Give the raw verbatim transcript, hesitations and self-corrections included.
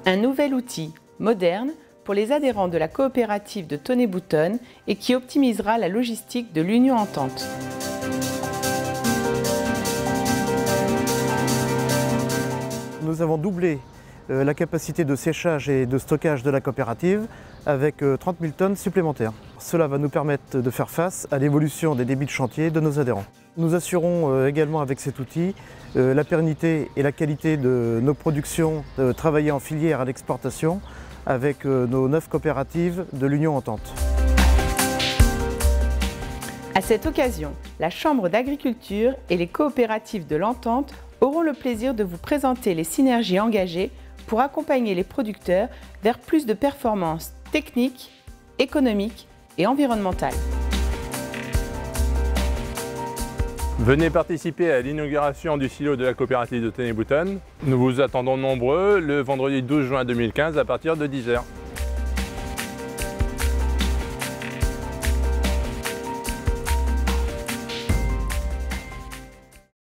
un nouvel outil moderne pour les adhérents de la coopérative de Tonnay-Boutonne et qui optimisera la logistique de l'Union Entente. Nous avons doublé la capacité de séchage et de stockage de la coopérative avec trente mille tonnes supplémentaires. Cela va nous permettre de faire face à l'évolution des débits de chantier de nos adhérents. Nous assurons également avec cet outil la pérennité et la qualité de nos productions travaillées en filière à l'exportation avec nos neuf coopératives de l'Union Entente. À cette occasion, la Chambre d'agriculture et les coopératives de l'Entente auront le plaisir de vous présenter les synergies engagées pour accompagner les producteurs vers plus de performances techniques, économiques et environnementales. Venez participer à l'inauguration du silo de la coopérative de Tonnay-Boutonne. Nous vous attendons nombreux le vendredi douze juin deux mille quinze à partir de dix heures.